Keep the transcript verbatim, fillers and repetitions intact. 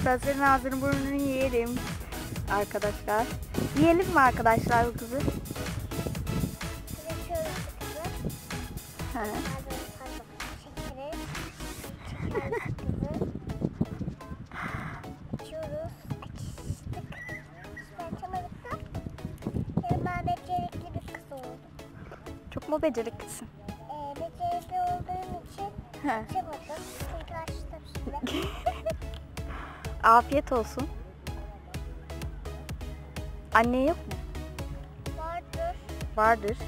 Ben senin ağzını burnunu yerim. Arkadaşlar. Yiyelim mi arkadaşlar bu kızı? He. Çok mu beceriklisin? Ee, becerikli olduğum için He. açamadım. Çünkü açtım şimdi. Afiyet olsun. Anne yok mu? Vardır. Vardır.